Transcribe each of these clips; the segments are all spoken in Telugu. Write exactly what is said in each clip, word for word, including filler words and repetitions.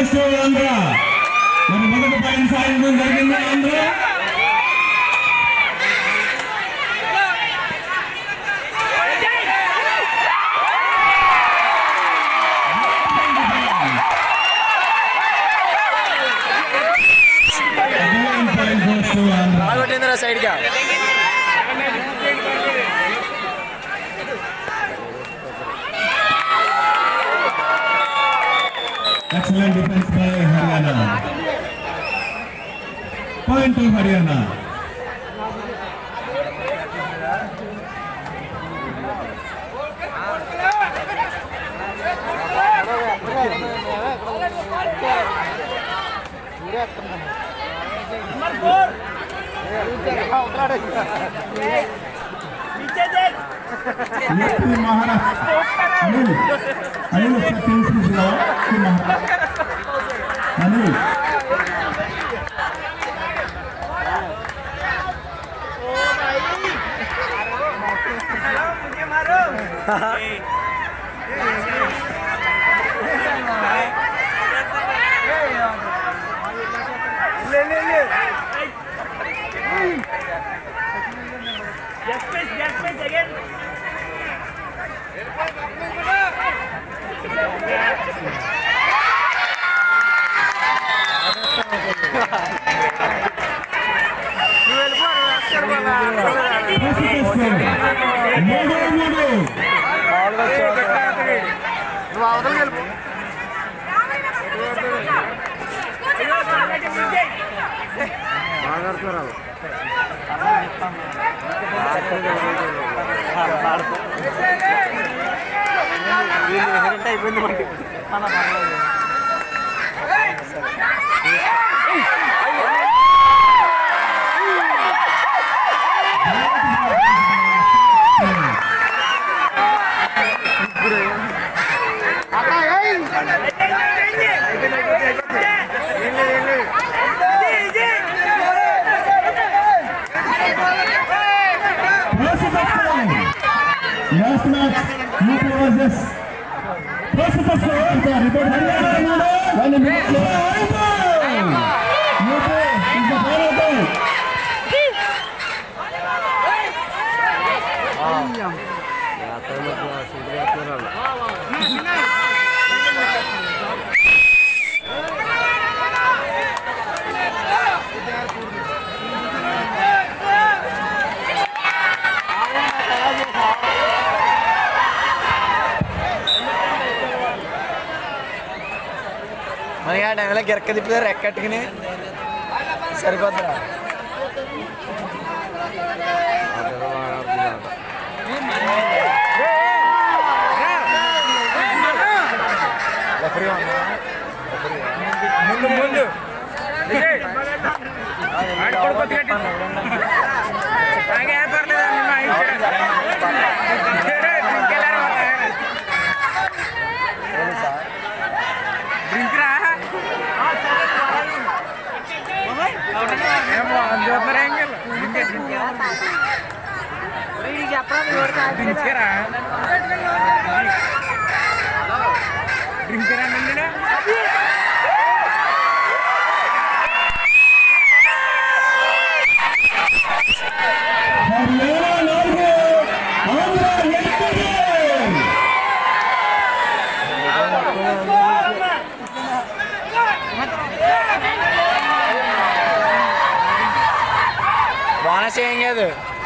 goes to Andhra. మరి మొదటి పాయింట్ సాధించడం జరిగింది ఆంధ్ర. సైడ్ గా excellent defense by Haryana. Point to Haryana. Maharashtra. Anil, Anil settings is low. Anil. ले ले ले Yes, please, yes, please, again. అయిపోయింది మనకి మన పర్లేదు Last match, U P versus first first report one minute U P is the final goal. మనకి ఆ టైంలో గిరక్క తిప్పుతారు రెక్కట్టుకుని సరిపోతారా ముందు ముందు బోనస్ ఏం కాదు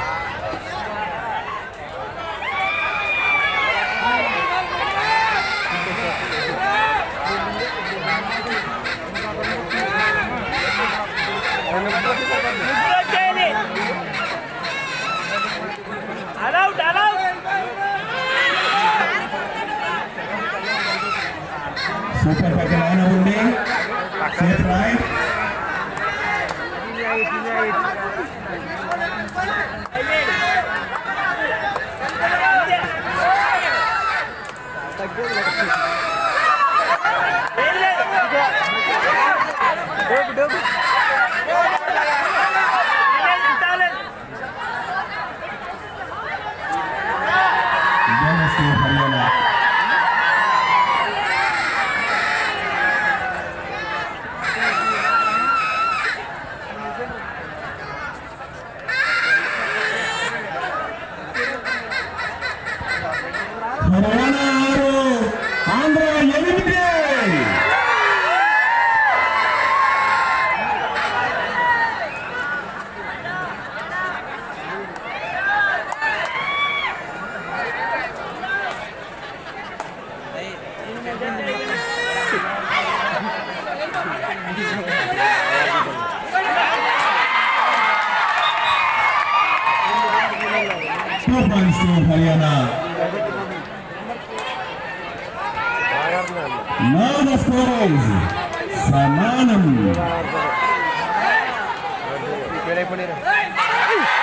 Super bagaimana undi? Safe right. Bonus to Haryana. Haryana ఆరు ఆంధ్ర ఎనిమిది. Two points to Haryana. Now the score is Samanam.